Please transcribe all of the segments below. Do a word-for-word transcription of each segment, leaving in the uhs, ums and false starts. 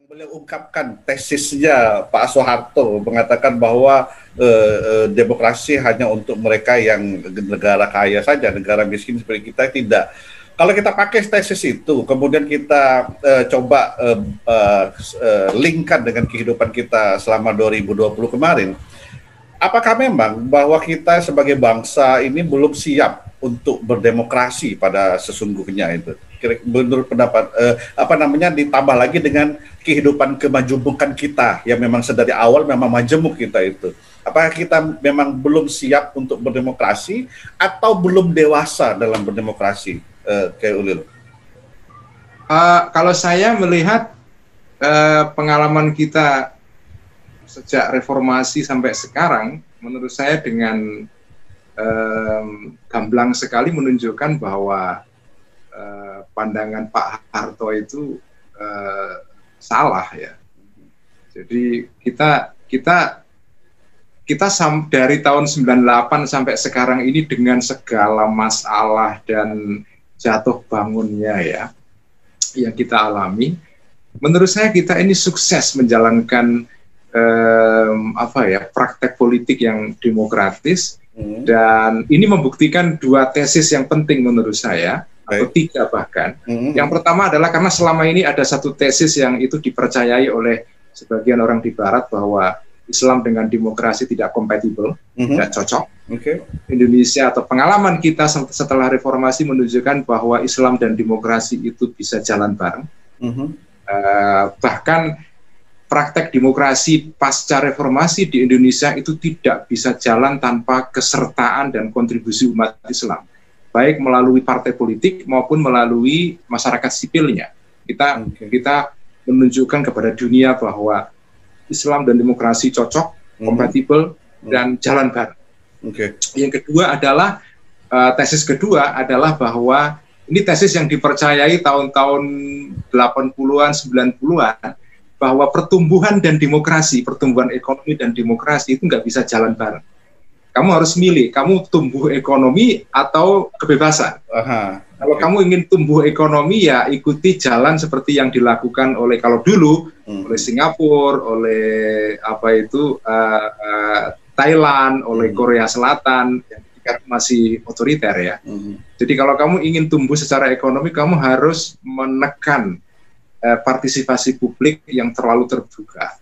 Beliau ungkapkan tesisnya Pak Soeharto mengatakan bahwa eh, eh, demokrasi hanya untuk mereka yang negara kaya saja, negara miskin seperti kita tidak. Kalau kita pakai tesis itu, kemudian kita eh, coba eh, eh, linkkan dengan kehidupan kita selama dua ribu dua puluh kemarin, apakah memang bahwa kita sebagai bangsa ini belum siap untuk berdemokrasi pada sesungguhnya itu? Menurut pendapat eh, apa namanya ditambah lagi dengan kehidupan kemajemukan kita yang memang sedari awal memang majemuk kita itu. Apakah kita memang belum siap untuk berdemokrasi atau belum dewasa dalam berdemokrasi, eh, kayak Ulil? Uh, kalau saya melihat uh, pengalaman kita sejak reformasi sampai sekarang, menurut saya dengan um, gamblang sekali menunjukkan bahwa uh, pandangan Pak Harto itu uh, salah ya. Jadi kita kita kita sam, dari tahun sembilan puluh delapan sampai sekarang ini dengan segala masalah dan jatuh bangunnya ya yang kita alami, menurut saya kita ini sukses menjalankan Um, apa ya praktek politik yang demokratis, hmm. dan ini membuktikan dua tesis yang penting menurut saya, Baik. atau tiga bahkan. Hmm. Yang pertama adalah karena selama ini ada satu tesis yang itu dipercayai oleh sebagian orang di Barat bahwa Islam dengan demokrasi tidak kompatibel, hmm. tidak cocok. Okay. Indonesia atau pengalaman kita setelah reformasi menunjukkan bahwa Islam dan demokrasi itu bisa jalan bareng. Hmm. Uh, bahkan praktek demokrasi pasca reformasi di Indonesia itu tidak bisa jalan tanpa kesertaan dan kontribusi umat Islam, baik melalui partai politik maupun melalui masyarakat sipilnya. Kita okay. kita menunjukkan kepada dunia bahwa Islam dan demokrasi cocok, mm-hmm. kompatibel, mm-hmm. dan jalan bareng. Okay. Yang kedua adalah uh, tesis kedua adalah bahwa ini tesis yang dipercayai tahun-tahun delapan puluhan, sembilan puluhan, bahwa pertumbuhan dan demokrasi, pertumbuhan ekonomi dan demokrasi itu nggak bisa jalan bareng. Kamu harus milih, kamu tumbuh ekonomi atau kebebasan. Aha, kalau okay. kamu ingin tumbuh ekonomi, ya ikuti jalan seperti yang dilakukan oleh kalau dulu hmm. oleh Singapura, oleh apa itu uh, uh, Thailand, oleh hmm. Korea Selatan yang masih otoriter ya. Hmm. Jadi kalau kamu ingin tumbuh secara ekonomi, kamu harus menekan partisipasi publik yang terlalu terbuka.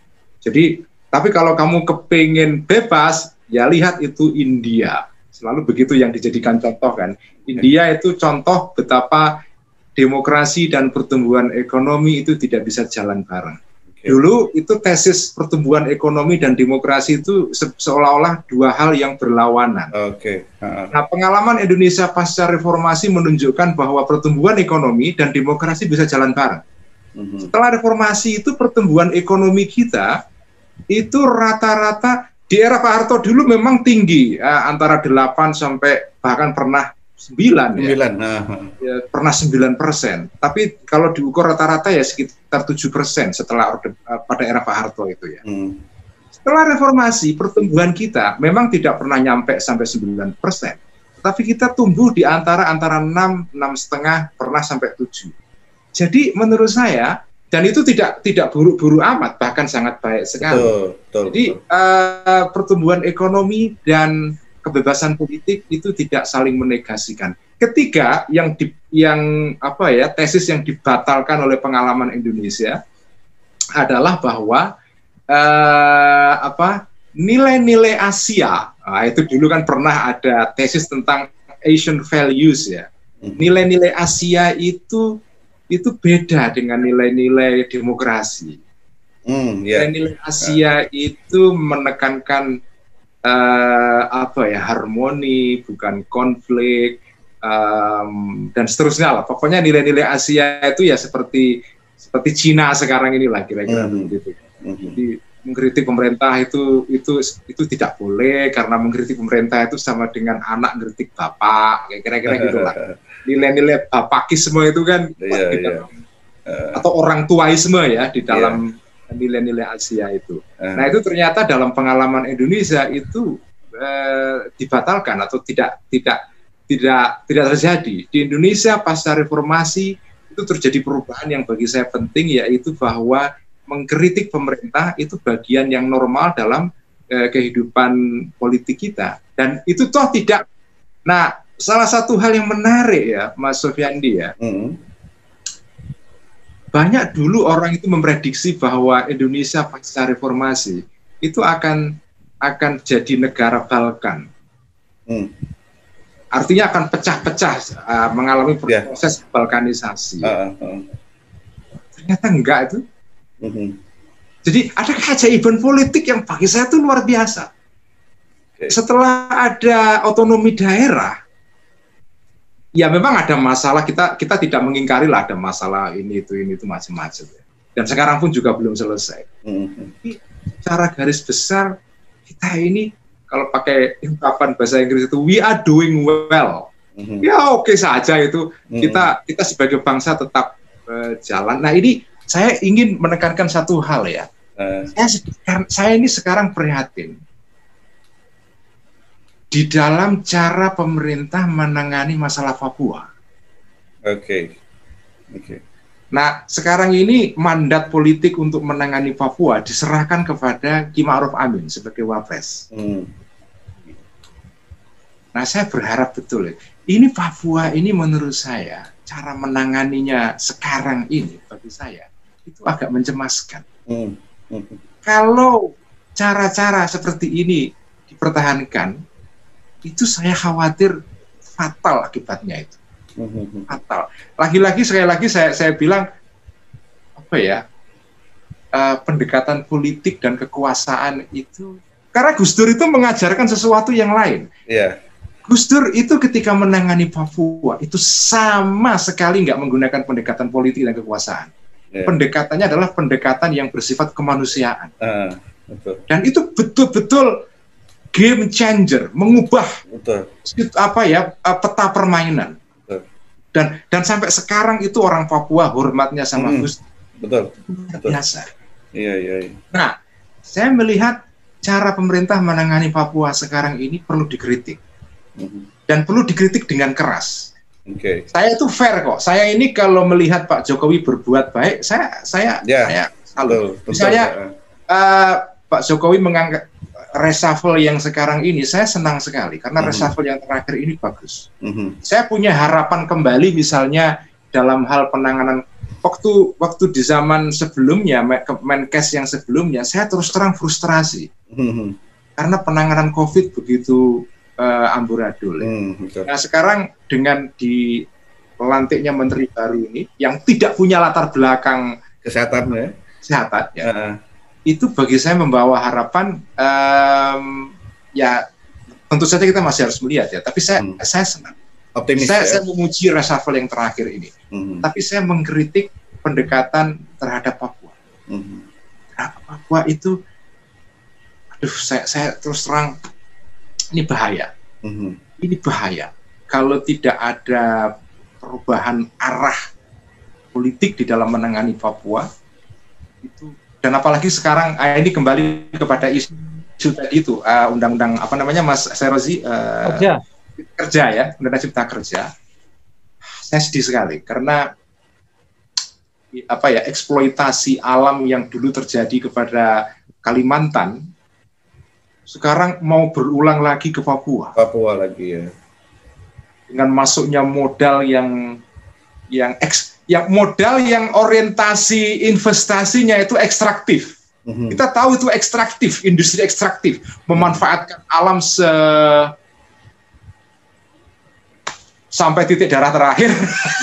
Jadi, tapi kalau kamu kepingin bebas, ya lihat itu India. Selalu begitu yang dijadikan contoh kan. India itu contoh betapa demokrasi dan pertumbuhan ekonomi itu tidak bisa jalan bareng. Dulu itu tesis pertumbuhan ekonomi dan demokrasi itu se seolah-olah dua hal yang berlawanan. Oke. Uh. Nah, pengalaman Indonesia pasca reformasi menunjukkan bahwa pertumbuhan ekonomi dan demokrasi bisa jalan bareng. Uh-huh. Setelah reformasi itu pertumbuhan ekonomi kita itu rata-rata di era Pak Harto dulu memang tinggi, uh, antara delapan sampai bahkan pernah sembilan ya. Uh-huh. Ya, pernah sembilan persen. Tapi kalau diukur rata-rata ya sekitar tujuh persen setelah orde, uh, pada era Pak Harto itu ya. Uh-huh. Setelah reformasi pertumbuhan kita memang tidak pernah nyampe sampai sembilan persen. Tapi kita tumbuh di antara antara enam, enam setengah, pernah sampai tujuh. Jadi menurut saya, dan itu tidak tidak buruk-buruk amat, bahkan sangat baik sekali. Betul, betul, Jadi betul. Uh, pertumbuhan ekonomi dan kebebasan politik itu tidak saling menegasikan. Ketiga, yang di, yang apa ya tesis yang dibatalkan oleh pengalaman Indonesia adalah bahwa uh, apa nilai-nilai Asia, nah, itu dulu kan pernah ada tesis tentang Asian values ya. Nilai-nilai Asia itu itu beda dengan nilai-nilai demokrasi. Mm, yeah. Nilai-nilai Asia yeah. itu menekankan uh, apa ya harmoni, bukan konflik, um, dan seterusnya lah. Pokoknya nilai-nilai Asia itu ya seperti seperti Cina sekarang inilah kira-kira mm-hmm. begitu. Mm-hmm. Jadi mengkritik pemerintah itu itu itu tidak boleh karena mengkritik pemerintah itu sama dengan anak mengkritik bapak, kira-kira gitulah. Nilai-nilai bapakisme itu kan yeah, yeah. Uh, atau orang tuaisme ya di dalam yeah. nilai-nilai Asia itu. Uh. Nah itu ternyata dalam pengalaman Indonesia itu uh, dibatalkan atau tidak tidak tidak tidak terjadi. Di Indonesia pasca reformasi itu terjadi perubahan yang bagi saya penting, yaitu bahwa mengkritik pemerintah itu bagian yang normal dalam eh, kehidupan politik kita. Dan itu toh tidak. Nah, salah satu hal yang menarik ya, Mas Sofyandi ya, mm-hmm. banyak dulu orang itu memprediksi bahwa Indonesia pasca reformasi itu akan akan jadi negara Balkan. Mm. Artinya akan pecah-pecah, uh, mengalami proses yeah. balkanisasi. Uh, uh. Ternyata enggak itu. Mm-hmm. Jadi ada keajaiban politik yang bagi saya itu luar biasa. Okay. Setelah ada otonomi daerah, ya memang ada masalah, kita kita tidak mengingkari lah ada masalah ini itu ini itu macam-macam. Dan sekarang pun juga belum selesai. Mm-hmm. Tapi secara garis besar kita ini, kalau pakai ungkapan bahasa Inggris itu, we are doing well. Mm-hmm. Ya oke okay saja itu. Mm-hmm. Kita kita sebagai bangsa tetap uh, jalan. Nah ini saya ingin menekankan satu hal ya. Uh. Saya, saya ini sekarang prihatin di dalam cara pemerintah menangani masalah Papua. Oke. Okay. Oke. Okay. Nah sekarang ini mandat politik untuk menangani Papua diserahkan kepada Ki Ma'ruf Amin sebagai Wapres. Mm. Nah, saya berharap betul, ini Papua ini menurut saya, cara menanganinya sekarang ini bagi saya, itu agak mencemaskan. Hmm. Hmm. Kalau cara-cara seperti ini dipertahankan, itu saya khawatir fatal akibatnya itu. Hmm. Fatal. Lagi-lagi, sekali lagi saya, saya bilang, apa ya, uh, pendekatan politik dan kekuasaan itu, karena Gus Dur itu mengajarkan sesuatu yang lain. Iya. Yeah. Gus Dur itu ketika menangani Papua itu sama sekali nggak menggunakan pendekatan politik dan kekuasaan. Yeah. Pendekatannya adalah pendekatan yang bersifat kemanusiaan. Uh, betul. Dan itu betul-betul game changer, mengubah betul. apa ya peta permainan. Betul. Dan dan sampai sekarang itu orang Papua hormatnya sama hmm. Gus Dur. Betul. Betul. Biasa. Iya, iya, iya. Nah, saya melihat cara pemerintah menangani Papua sekarang ini perlu dikritik. Dan perlu dikritik dengan keras. Okay. Saya itu fair kok. Saya ini kalau melihat Pak Jokowi berbuat baik, saya saya yeah. saya salut. Misalnya uh, Pak Jokowi mengangkat reshuffle yang sekarang ini, saya senang sekali karena mm-hmm. reshuffle yang terakhir ini bagus. Mm-hmm. Saya punya harapan kembali, misalnya dalam hal penanganan waktu waktu di zaman sebelumnya, Menkes yang sebelumnya, saya terus terang frustrasi mm-hmm. karena penanganan COVID begitu Uh, amburadul. Hmm, nah sekarang dengan dilantiknya menteri baru ini yang tidak punya latar belakang kesehatan ya, kesehatan ya, uh. itu bagi saya membawa harapan. Um, ya tentu saja kita masih harus melihat ya, tapi saya hmm. saya senang. Optimis. Saya, ya? saya memuji reshuffle yang terakhir ini, hmm. tapi saya mengkritik pendekatan terhadap Papua. Hmm. Nah, Papua itu, aduh saya saya terus terang. Ini bahaya, mm-hmm. ini bahaya. Kalau tidak ada perubahan arah politik di dalam menangani Papua, itu dan apalagi sekarang uh, ini kembali kepada isu, isu tadi itu uh, undang-undang apa namanya Mas Serozi uh, kerja. kerja ya, undang-undang Cipta Kerja. Saya sedih sekali karena apa ya eksploitasi alam yang dulu terjadi kepada Kalimantan. Sekarang mau berulang lagi ke Papua. Papua lagi ya. Dengan masuknya modal yang yang eks, yang modal yang orientasi investasinya itu ekstraktif. Mm-hmm. Kita tahu itu ekstraktif, industri ekstraktif, memanfaatkan alam se sampai titik darah terakhir.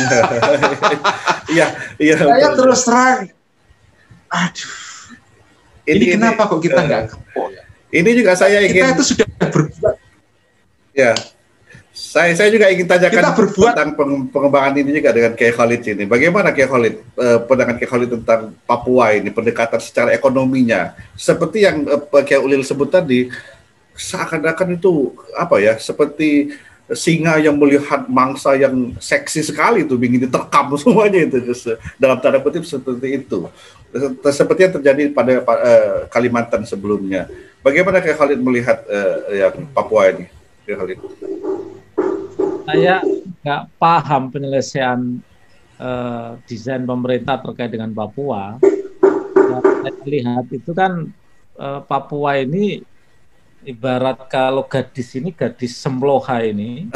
Iya, iya. Saya terus terang, aduh. Ini, ini kenapa kok kita nggak uh, kepok ya? Ini juga saya ingin. Kita itu sudah berbuat. Ya, saya saya juga ingin tanyakan kita berbuat tentang pengembangan ini juga dengan Kiai Khalid ini. Bagaimana Kiai Khalid, eh, pandangan Kiai Khalid tentang Papua ini, pendekatan secara ekonominya, seperti yang eh, Kiai Ulil sebut tadi, seakan-akan itu apa ya, seperti singa yang melihat mangsa yang seksi sekali itu, ingin diterkam semuanya itu, dalam tanda kutip seperti itu. Seperti yang terjadi pada uh, Kalimantan sebelumnya. Bagaimana Kiai Khalid melihat uh, yang Papua ini, Kiai Khalid? Saya nggak paham penyelesaian uh, desain pemerintah terkait dengan Papua, ya, saya lihat itu kan uh, Papua ini ibarat kalau gadis ini gadis Semloha ini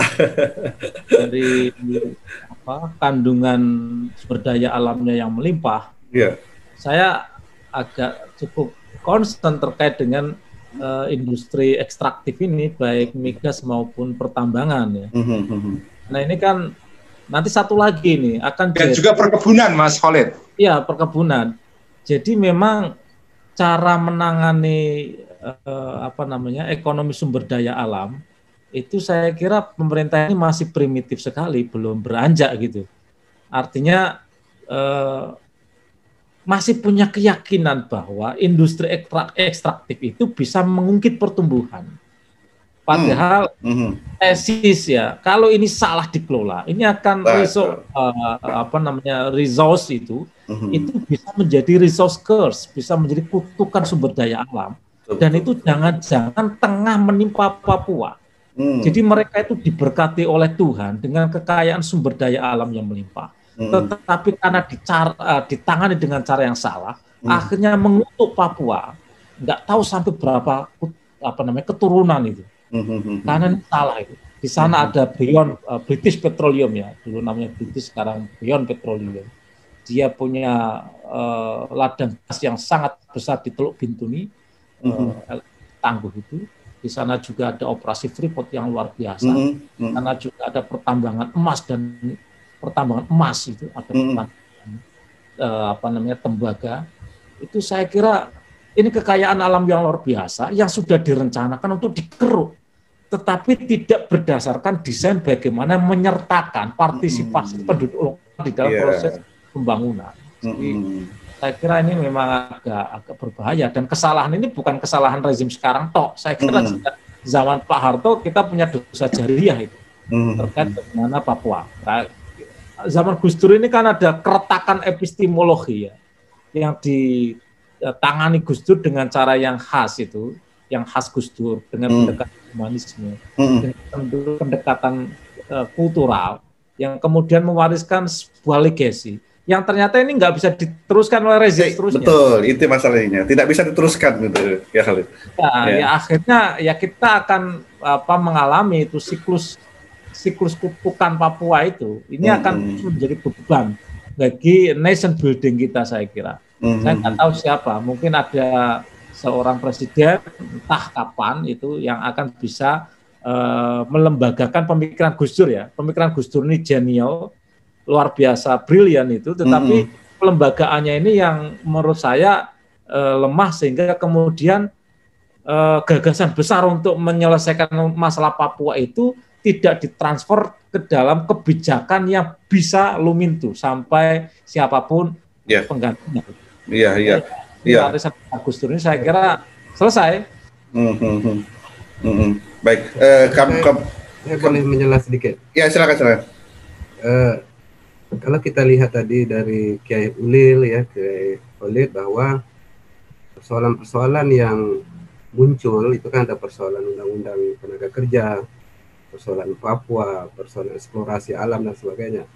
dari apa, kandungan sumber daya alamnya yang melimpah. Yeah. Saya agak cukup concern terkait dengan uh, industri ekstraktif ini, baik migas maupun pertambangan ya. Mm-hmm. Nah ini kan nanti satu lagi nih akan dan jadi, juga perkebunan, Mas Khalid. Iya, perkebunan. Jadi memang cara menangani uh, apa namanya ekonomi sumber daya alam itu saya kira pemerintah ini masih primitif sekali, belum beranjak gitu. Artinya uh, masih punya keyakinan bahwa industri ekstraktif itu bisa mengungkit pertumbuhan. Padahal mm-hmm. tesis ya, kalau ini salah dikelola, ini akan resource, uh, apa namanya resource itu, mm-hmm. itu bisa menjadi resource curse, bisa menjadi kutukan sumber daya alam. Dan itu jangan-jangan tengah menimpa Papua. Mm. Jadi mereka itu diberkati oleh Tuhan dengan kekayaan sumber daya alam yang melimpah. Hmm. Tetapi karena dicara, uh, ditangani dengan cara yang salah, hmm. akhirnya mengutuk Papua. Nggak tahu sampai berapa apa namanya keturunan itu. Hmm. Karena ini salah itu. Di sana hmm. ada Beyond uh, British Petroleum ya, dulu namanya British, sekarang Beyond Petroleum. Dia punya uh, ladang gas yang sangat besar di Teluk Bintuni, hmm. uh, tangguh itu. Di sana juga ada operasi Freeport yang luar biasa. Hmm. Hmm. Karena juga ada pertambangan emas dan pertambangan emas itu ada mm. uh, apa namanya tembaga. Itu saya kira ini kekayaan alam yang luar biasa yang sudah direncanakan untuk dikeruk, tetapi tidak berdasarkan desain bagaimana menyertakan partisipasi mm. penduduk lokal di dalam yeah. proses pembangunan. Jadi mm. saya kira ini memang agak agak berbahaya, dan kesalahan ini bukan kesalahan rezim sekarang toh. Saya kira mm. zaman Pak Harto kita punya dosa jariah itu mm. terkait bagaimana Papua. Nah, zaman Gus Dur ini kan ada keretakan epistemologi ya, yang ditangani Gus Dur dengan cara yang khas itu, yang khas Gus Dur, dengan hmm. pendekatan humanisme, hmm. dengan pendekatan uh, kultural, yang kemudian mewariskan sebuah legacy, yang ternyata ini nggak bisa diteruskan oleh rezim seterusnya. Betul, itu masalahnya, tidak bisa diteruskan gitu ya Khalid. Ya, ya. ya akhirnya ya kita akan apa mengalami itu siklus siklus kutukan Papua itu, ini mm-hmm. akan menjadi beban bagi nation building kita, saya kira. Mm-hmm. Saya nggak tahu siapa, mungkin ada seorang presiden, entah kapan itu, yang akan bisa uh, melembagakan pemikiran Gus Dur ya. Pemikiran Gus Dur ini genial, luar biasa, brilian itu, tetapi mm-hmm. pelembagaannya ini yang menurut saya uh, lemah, sehingga kemudian uh, gagasan besar untuk menyelesaikan masalah Papua itu tidak ditransfer ke dalam kebijakan yang bisa lumintu sampai siapapun yeah. penggantinya. Iya, iya. Iya. Gus Dur ini saya kira selesai. Mm-hmm. Mm-hmm. Baik, uh, kam, kam, saya boleh menjelaskan sedikit. Ya, silakan, silakan. Uh, kalau kita lihat tadi dari Kiai Ulil ya, Kiai Khalid, bahwa persoalan-persoalan yang muncul itu kan ada persoalan undang-undang tenaga kerja, persoalan Papua, persoalan eksplorasi alam dan sebagainya.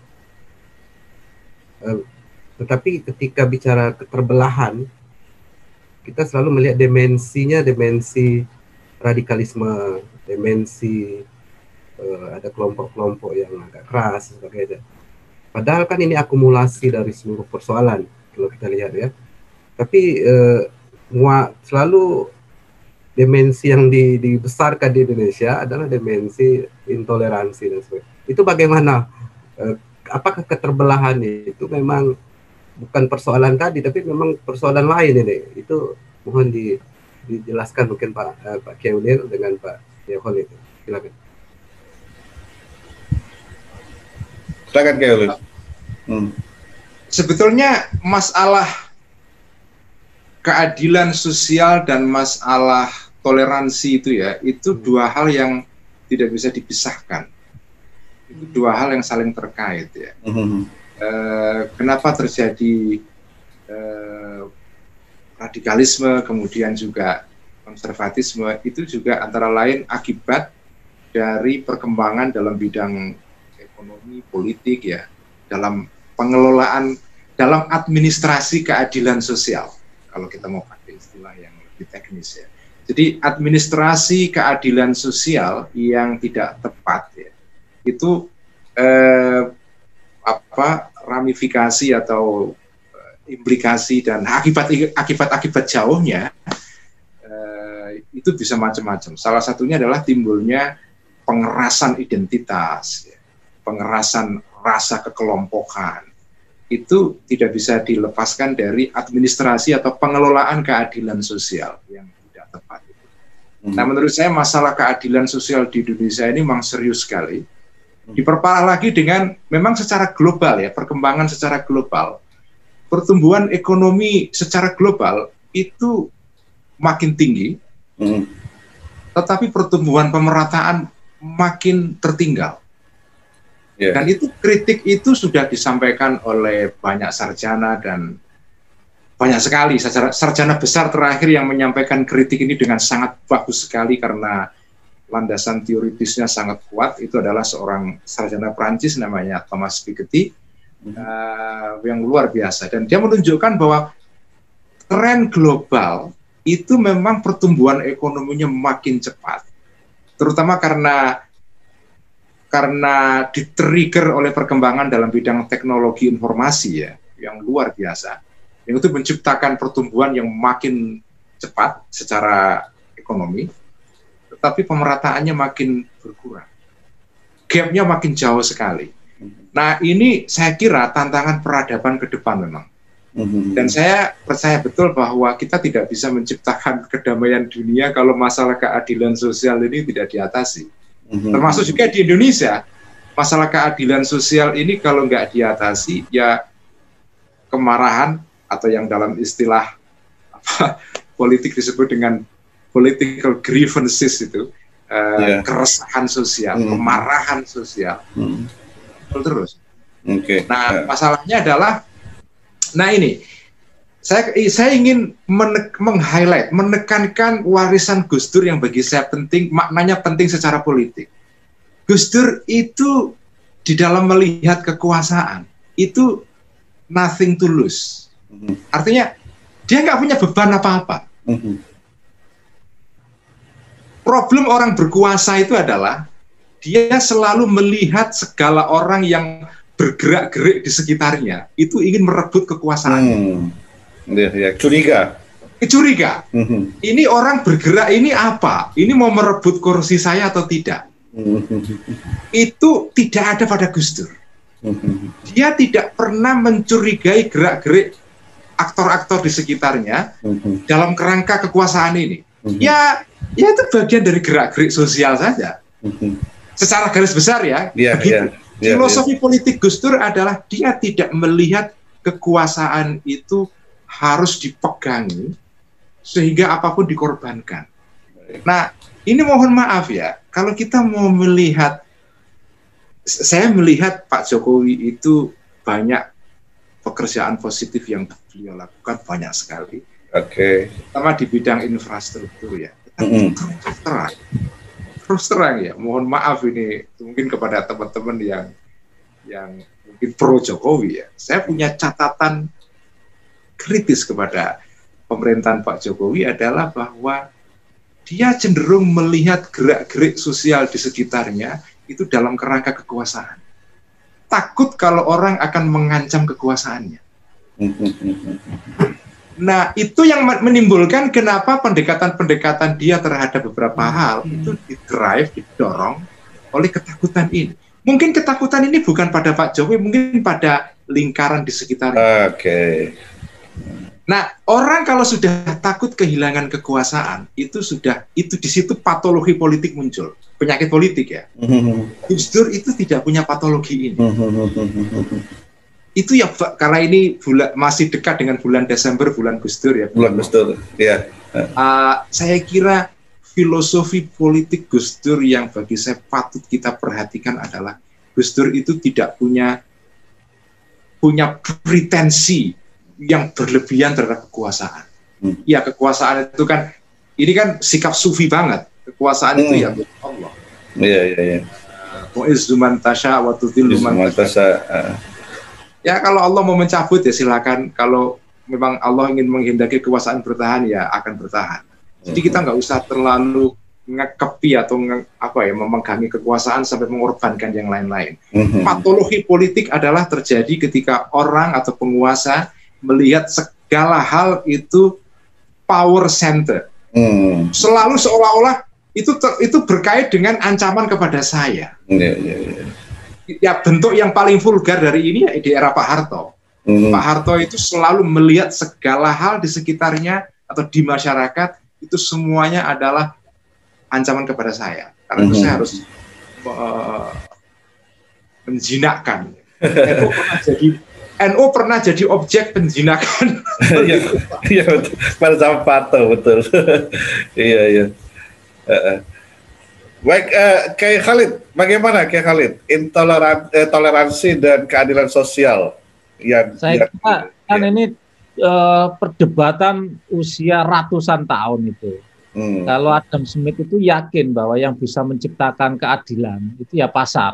Uh, tetapi ketika bicara keterbelahan, kita selalu melihat dimensinya, dimensi radikalisme, dimensi uh, ada kelompok-kelompok yang agak keras dan sebagainya. Padahal kan ini akumulasi dari seluruh persoalan kalau kita lihat ya. Tapi uh, selalu dimensi yang di, dibesarkan di Indonesia adalah dimensi intoleransi dan sebagainya. Itu bagaimana? Eh, apakah keterbelahan itu memang bukan persoalan tadi, tapi memang persoalan lain ini? Itu mohon di, dijelaskan mungkin Pak eh, Pak Kiai Ulil dengan Pak Kiai Khalid. Silakan. Silakan Kiai Ulil. Hmm. Sebetulnya masalah keadilan sosial dan masalah toleransi itu ya, itu dua hal yang tidak bisa dipisahkan. Itu dua hal yang saling terkait ya. Mm-hmm. E, kenapa terjadi e, radikalisme, kemudian juga konservatisme, itu juga antara lain akibat dari perkembangan dalam bidang ekonomi, politik ya, dalam pengelolaan dalam administrasi keadilan sosial, kalau kita mau pakai istilah yang lebih teknis ya. Jadi administrasi keadilan sosial yang tidak tepat ya, itu eh, apa ramifikasi atau eh, implikasi dan akibat akibat akibat jauhnya eh, itu bisa macam-macam. Salah satunya adalah timbulnya pengerasan identitas, ya, pengerasan rasa kekelompokan. Itu tidak bisa dilepaskan dari administrasi atau pengelolaan keadilan sosial yang tidak tepat. Hmm. Nah, menurut saya masalah keadilan sosial di Indonesia ini memang serius sekali. Diperparah lagi dengan memang secara global ya, perkembangan secara global. Pertumbuhan ekonomi secara global itu makin tinggi, hmm. tetapi pertumbuhan pemerataan makin tertinggal. Yeah. Dan itu kritik itu sudah disampaikan oleh banyak sarjana dan banyak sekali sarjana, sarjana besar terakhir yang menyampaikan kritik ini dengan sangat bagus sekali karena landasan teoritisnya sangat kuat. Itu adalah seorang sarjana Prancis namanya Thomas Piketty mm-hmm. uh, yang luar biasa, dan dia menunjukkan bahwa tren global itu memang pertumbuhan ekonominya makin cepat, terutama karena karena di-trigger oleh perkembangan dalam bidang teknologi informasi ya, yang luar biasa, yang itu menciptakan pertumbuhan yang makin cepat secara ekonomi, tetapi pemerataannya makin berkurang, gap-nya makin jauh sekali. Nah, ini saya kira tantangan peradaban ke depan memang, dan saya percaya betul bahwa kita tidak bisa menciptakan kedamaian dunia kalau masalah keadilan sosial ini tidak diatasi. Termasuk juga di Indonesia, masalah keadilan sosial ini kalau nggak diatasi, ya kemarahan atau yang dalam istilah apa, politik disebut dengan political grievances itu, uh, yeah. keresahan sosial, mm. kemarahan sosial, mm. terus. Okay. Nah, masalahnya adalah, nah ini, saya saya ingin meng-highlight, menekankan warisan Gus Dur yang bagi saya penting, maknanya penting secara politik. Gus Dur itu di dalam melihat kekuasaan itu nothing to lose. Mm-hmm. Artinya dia nggak punya beban apa-apa. Mm-hmm. Problem orang berkuasa itu adalah dia selalu melihat segala orang yang bergerak-gerik di sekitarnya itu ingin merebut kekuasaan. Mm. Ya, ya, curiga. Curiga. Mm-hmm. Ini orang bergerak ini apa? Ini mau merebut kursi saya atau tidak? Mm-hmm. Itu tidak ada pada Gus Dur. Mm-hmm. Dia tidak pernah mencurigai gerak-gerik aktor-aktor di sekitarnya mm-hmm. dalam kerangka kekuasaan ini. Mm-hmm. Ya, ya itu bagian dari gerak-gerik sosial saja. Mm-hmm. Secara garis besar ya. Yeah, begitu. Yeah, yeah, Filosofi yeah. politik Gus Dur adalah dia tidak melihat kekuasaan itu harus dipegangi sehingga apapun dikorbankan. Nah, ini mohon maaf ya, kalau kita mau melihat, saya melihat Pak Jokowi itu banyak pekerjaan positif yang beliau lakukan, banyak sekali. Oke. Okay. Terutama di bidang infrastruktur ya. Mm-hmm. Terus terang, terus terang ya, mohon maaf ini mungkin kepada teman-teman yang yang mungkin pro Jokowi ya. Saya punya catatan kritis kepada pemerintahan Pak Jokowi adalah bahwa dia cenderung melihat gerak-gerik sosial di sekitarnya itu dalam kerangka kekuasaan. Takut kalau orang akan mengancam kekuasaannya. Nah, itu yang menimbulkan kenapa pendekatan-pendekatan dia terhadap beberapa hal itu didrive, didorong oleh ketakutan ini. Mungkin ketakutan ini bukan pada Pak Jokowi, mungkin pada lingkaran di sekitarnya. Oke. Okay. Nah, orang kalau sudah takut kehilangan kekuasaan, itu sudah, itu di situ patologi politik muncul, penyakit politik ya. Gus Dur itu tidak punya patologi ini. Itu ya, karena ini bulan, masih dekat dengan bulan Desember, bulan Gus Dur ya. Bulan Gus Dur, ya. Uh, saya kira filosofi politik Gus Dur yang bagi saya patut kita perhatikan adalah Gus Dur itu tidak punya punya pretensi yang berlebihan terhadap kekuasaan. Hmm. Ya, kekuasaan itu kan, ini kan sikap sufi banget. Kekuasaan hmm. itu ya Allah. Iya, iya, iya. Mu'izzu man tasha wa tudhillu man tasha. Ya kalau Allah mau mencabut ya silakan. Kalau memang Allah ingin menghendaki kekuasaan bertahan ya akan bertahan. Jadi kita nggak usah terlalu ngekepi atau nge, apa ya memegangi kekuasaan sampai mengorbankan yang lain-lain. Mm-hmm. Patologi politik adalah terjadi ketika orang atau penguasa melihat segala hal itu power center. Mm. Selalu seolah-olah itu ter, itu berkait dengan ancaman kepada saya. Yeah, yeah, yeah. Ya bentuk yang paling vulgar dari ini ya di era Pak Harto. Mm. Pak Harto itu selalu melihat segala hal di sekitarnya atau di masyarakat itu semuanya adalah ancaman kepada saya, karena itu mm-hmm. saya harus uh, menjinakkan. N U pernah jadi N U pernah jadi objek penjinakan. Iya, iya pada zaman Parto betul. Iya iya. Uh, baik, uh, Kiai Khalid, bagaimana Kiai Khalid intoleran eh, toleransi dan keadilan sosial yang saya yang, kira kan ya. Ini uh, perdebatan usia ratusan tahun itu. Hmm. Kalau Adam Smith itu yakin bahwa yang bisa menciptakan keadilan itu ya pasar.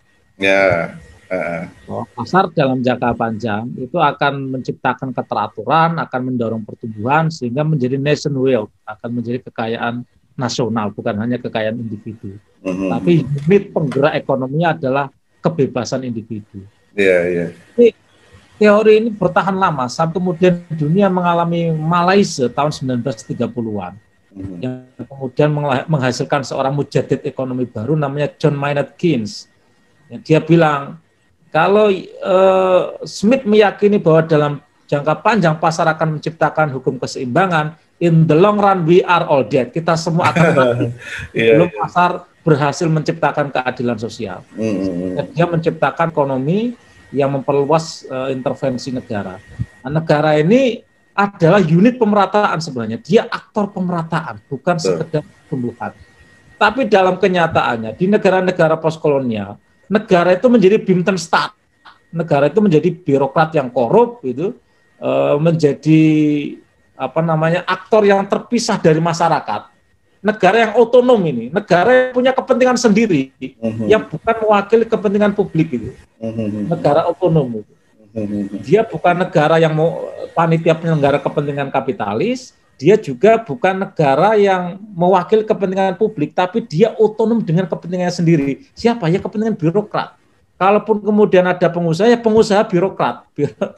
Ya. Uh. Bahwa pasar dalam jangka panjang itu akan menciptakan keteraturan, akan mendorong pertumbuhan sehingga menjadi nation wealth, akan menjadi kekayaan nasional, bukan hanya kekayaan individu. Uh-huh. Tapi unit penggerak ekonominya adalah kebebasan individu. Iya, iya. Jadi, teori ini bertahan lama sampai kemudian dunia mengalami Malaysia tahun sembilan belas tiga puluhan. Yang kemudian menghasilkan seorang mujadid ekonomi baru namanya John Maynard Keynes. Dia bilang kalau uh, Smith meyakini bahwa dalam jangka panjang pasar akan menciptakan hukum keseimbangan, in the long run we are all dead. Kita semua akan mati sebelum yeah, pasar berhasil menciptakan keadilan sosial. Mm-hmm. Dia menciptakan ekonomi yang memperluas uh, intervensi negara. Nah, negara ini adalah unit pemerataan sebenarnya. Dia aktor pemerataan, bukan sekedar pertumbuhan. Tapi dalam kenyataannya, di negara-negara postkolonial, negara itu menjadi Bimtenstaat. Negara itu menjadi birokrat yang korup, itu menjadi apa namanya aktor yang terpisah dari masyarakat. Negara yang otonom ini, negara yang punya kepentingan sendiri, uh-huh. yang bukan mewakili kepentingan publik itu. Uh-huh. Negara otonom itu. Dia bukan negara yang mau panitia penyelenggara kepentingan kapitalis, dia juga bukan negara yang mewakili kepentingan publik, tapi dia otonom dengan kepentingannya sendiri. Siapa? Ya kepentingan birokrat. Kalaupun kemudian ada pengusaha, ya pengusaha birokrat. birokrat.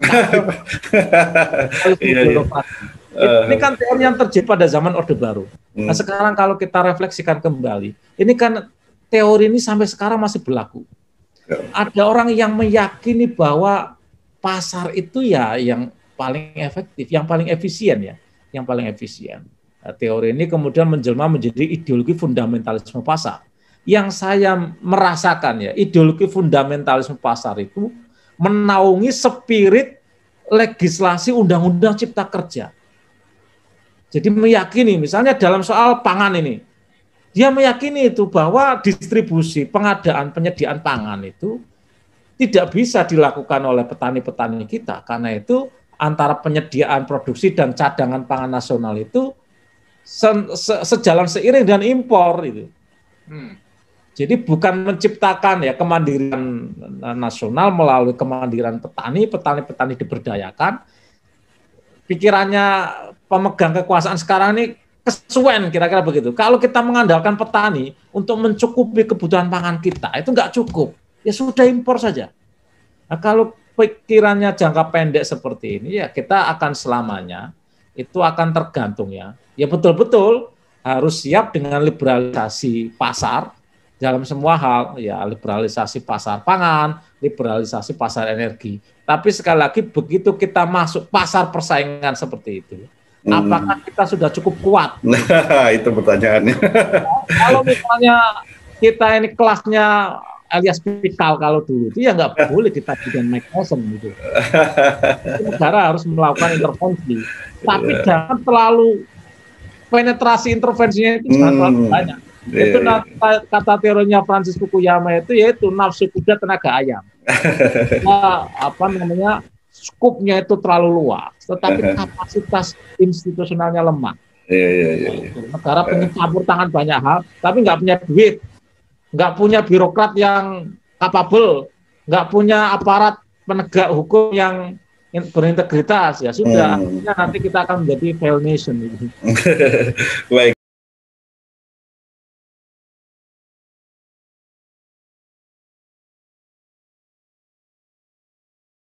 birokrat. Ini kan teori yang terjadi pada zaman Orde Baru. Nah sekarang kalau kita refleksikan kembali, ini kan teori ini sampai sekarang masih berlaku. Ada orang yang meyakini bahwa pasar itu ya yang paling efektif, yang paling efisien ya, yang paling efisien. Nah, teori ini kemudian menjelma menjadi ideologi fundamentalisme pasar. Yang saya merasakan ya, ideologi fundamentalisme pasar itu menaungi spirit legislasi Undang-Undang Cipta Kerja. Jadi meyakini, misalnya dalam soal pangan ini, dia meyakini itu bahwa distribusi, pengadaan, penyediaan pangan itu tidak bisa dilakukan oleh petani-petani kita, karena itu antara penyediaan produksi dan cadangan pangan nasional itu se se sejalan seiring dengan impor itu. Hmm. Jadi bukan menciptakan ya kemandirian nasional melalui kemandirian petani, petani-petani diberdayakan. Pikirannya pemegang kekuasaan sekarang ini kesuwen kira-kira begitu. Kalau kita mengandalkan petani untuk mencukupi kebutuhan pangan kita, itu nggak cukup. Ya sudah impor saja. Nah, kalau pikirannya jangka pendek seperti ini, ya kita akan selamanya itu akan tergantung ya. Ya betul-betul harus siap dengan liberalisasi pasar dalam semua hal, ya liberalisasi pasar pangan, liberalisasi pasar energi. Tapi sekali lagi begitu kita masuk pasar persaingan seperti itu, hmm. apakah kita sudah cukup kuat? Nah, itu pertanyaannya. Kalau misalnya kita ini kelasnya alias Pikal kalau dulu itu ya nggak boleh ditagih dengan Mike Tyson gitu. Negara harus melakukan intervensi, tapi yeah. jangan terlalu penetrasi intervensinya itu jangan hmm. terlalu banyak. Yeah, itu yeah. kata teorinya Francis Fukuyama itu yaitu nafsu kuda tenaga ayam. Nah, apa namanya skupnya itu terlalu luas, tetapi kapasitas institusionalnya lemah. Yeah, yeah, yeah, yeah. Negara pengen campur tangan banyak hal, tapi nggak punya duit. Nggak punya birokrat yang kapabel, nggak punya aparat penegak hukum yang berintegritas, ya sudah, Hmm. nanti kita akan menjadi fail nation. Baik.